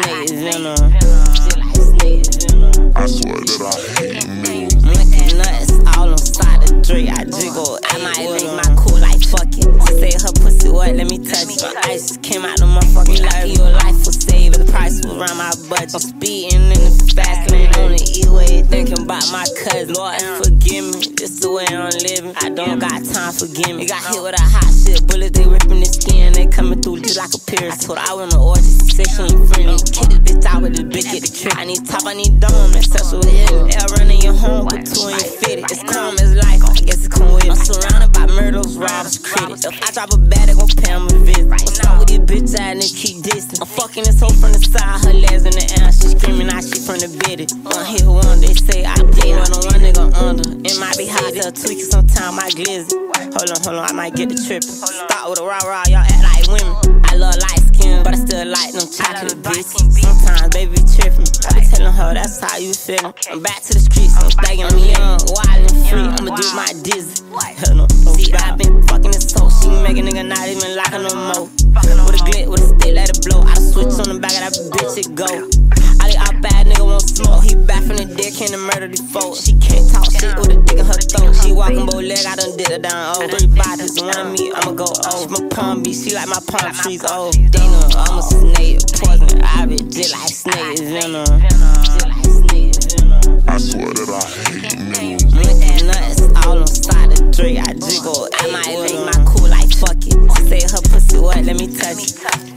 snake venom. Shit like snake venom. I swear that I hate me. Monkey nuts all inside the drink. I jiggle. I might make my cool like fuck it. Say her pussy what? Let me touch it. My ice just came out the motherfucking life. Your life was saved. The price was around my budget. I'm speeding in the fast lane on the E-way, thinking about my cousin. Lord, forgive me. This the way I'm living. I don't got time, forgive me. Got hit with a hot shit. Bullets, they ripping the skin. They coming through just like a pierce. I told her I went to orgy. She said she ain't friendly. Kick this bitch out with this bitch, get the trick. I need top, I need dome. That's sexual healing. L running your home, but two ain't fitted. It's calm as life. I guess it's come with it. I'm surrounded by murders, robbers, critics. If I drop a bag, they gon' pay him a visit. What's up with these bitch ass and keep dissing? I'm fucking this hoe from the side, her legs in the air. She screaming out, she from the bitty. One hit one, they say I did. When on one nigga under. It might be hot, they'll tweak it sometime, I glizzy. Hold on, I might get the trippin'. Start with a rah-rah, y'all act like women. I love light skin, but I still like them chocolate bitches. Sometimes baby trippin'. I be telling her that's how you feelin'. I'm back to the streets, I'm thinking I'm young, wild and free. I'ma do my dizzy. Hell no. See, I been fucking this hoe. She make a nigga not even like her no more. With a glit, with a stick, let it blow. I switch on the back of that bitch, it go. I think our bad nigga won't smoke. He back from the dick, can't murder these folks. She can't talk shit with a dick in her throat. She walking both leg, I done did her down. Oh, 3 bodies, one of me, I'ma go. Oh, my palm beach, she like my palm trees. Oh, Dana, I'm a snake, poison. I be just like snake venom. Just like snake venom. I swear that I hate me. Monkey nuts all inside the drink. I jiggle. I might make my cool like fuck it. Say her pussy what? Let me touch it.